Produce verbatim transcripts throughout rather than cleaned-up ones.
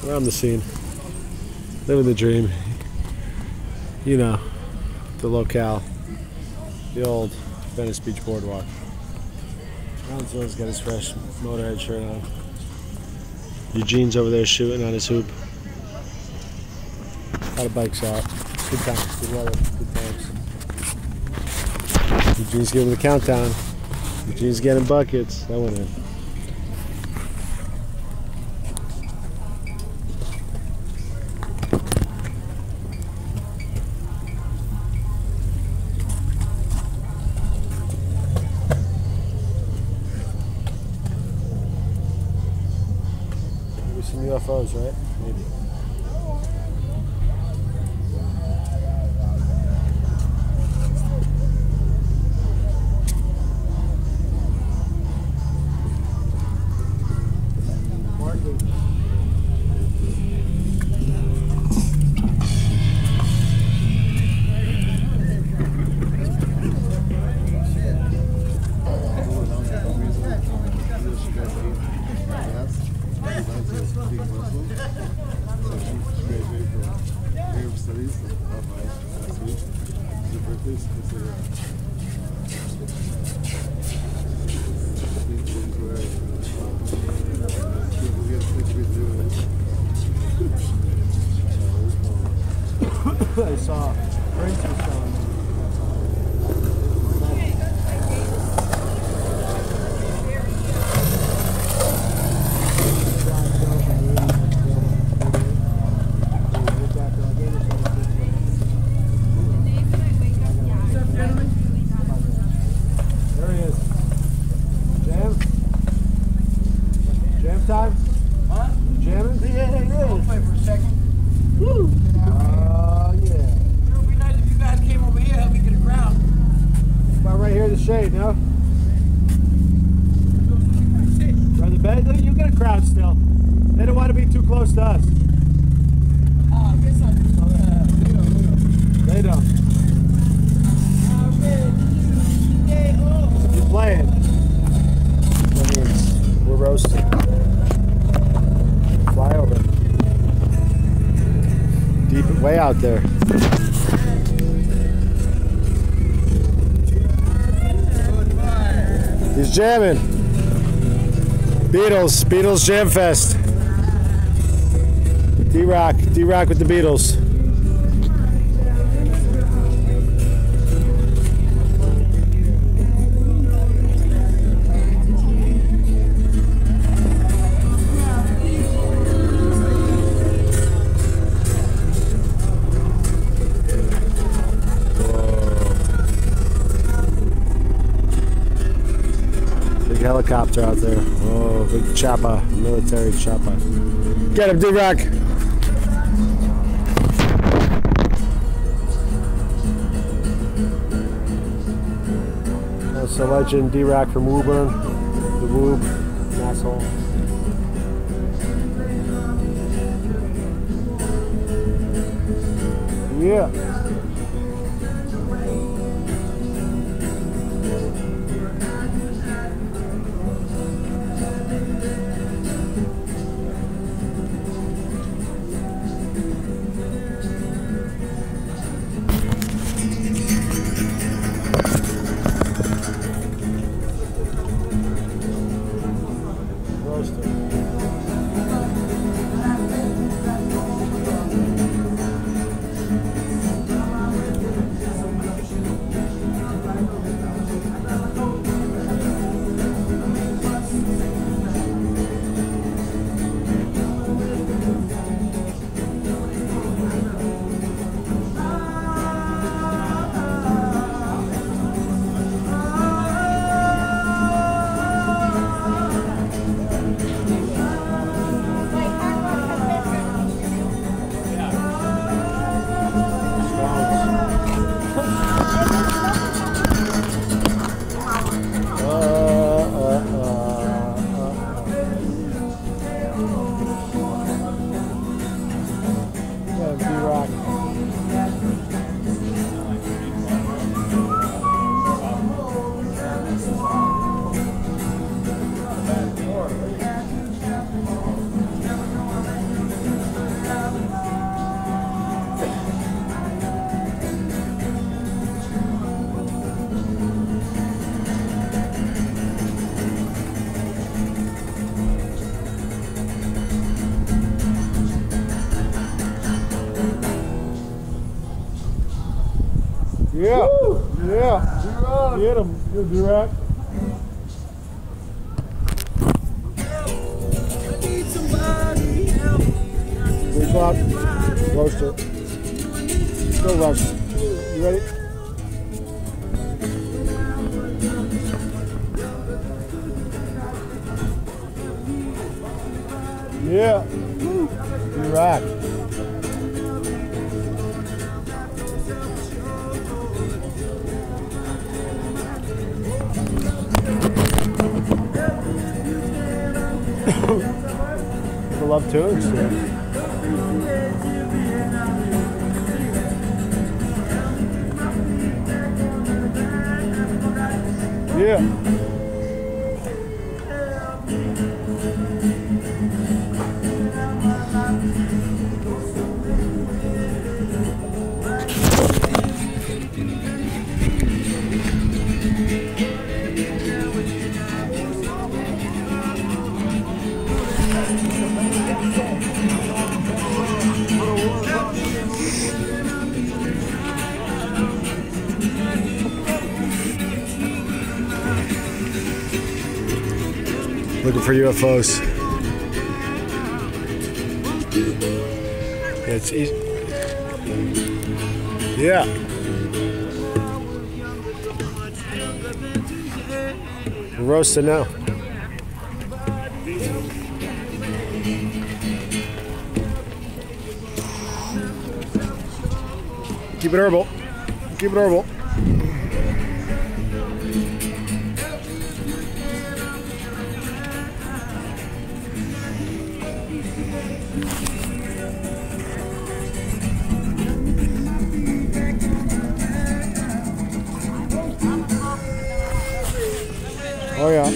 around the scene, living the dream. You know, the locale, the old Venice Beach Boardwalk. Ronzo's got his fresh Motorhead shirt on. Eugene's over there shooting on his hoop. A lot of bikes out. Good times, good weather, good times. Eugene's giving the countdown. Eugene's getting buckets. That went in. Maybe some U F Os, right? Maybe. I saw Prince was showing. There he is. Jam? Jam time? Huh? You jamming? Yeah, yeah, yeah. I'll play for a second. Woo! Right here in the shade, no? By the bed? You get a crowd still. They don't want to be too close to us. Oh, I guess I do. Uh, they don't. They don't. You're playing. That means we're roasting. Fly over. Deep, way out there. He's jamming. Beatles, Beatles Jam Fest. D-Rock, D-Rock with the Beatles. Helicopter out there. Oh, big chopper, military chopper. Get him, D-Rock. That's the legend D-Rock from Woburn. The Woob, asshole. Yeah. Yeah. Yeah. D-Rock. Get him. Good D-Rock. Three o'clock. Roast it. Go roast. You ready? Yeah. D-Rock. People love tunes. Yeah. Yeah. Looking for U F Os. Yeah, it's easy. Yeah. We're roasting now. Keep it herbal. Keep it herbal. Oh yeah.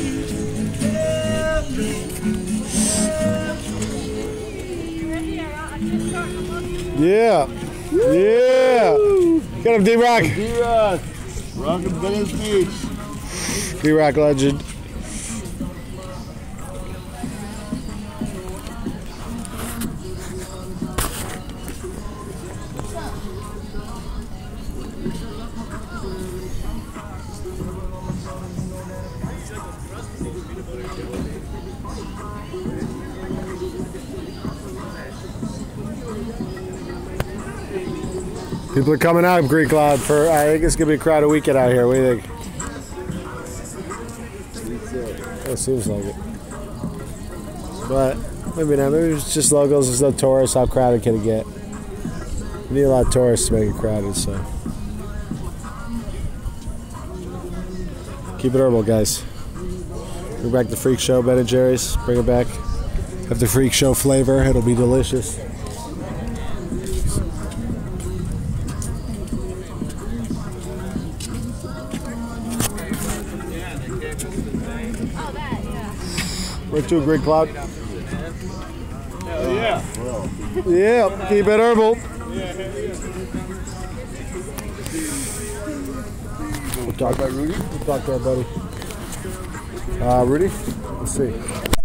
Yeah. Yeah. Get him, D-Rock. D-Rock. Rockin' Venice Beach. D-Rock legend. People are coming out of Greek Cloud for, I think it's going to be a crowded weekend out here. What do you think? It seems like it. But, maybe not. Maybe it's just locals. There's no tourists. How crowded can it get? We need a lot of tourists to make it crowded, so. Keep it herbal, guys. Bring back the Freak Show, Ben and Jerry's. Bring it back. Have the Freak Show flavor. It'll be delicious. Where to, Greek Cloud? Hell yeah. Yeah, keep it herbal. We'll talk about Rudy. We'll talk to our buddy. Uh, Rudy? Let's see.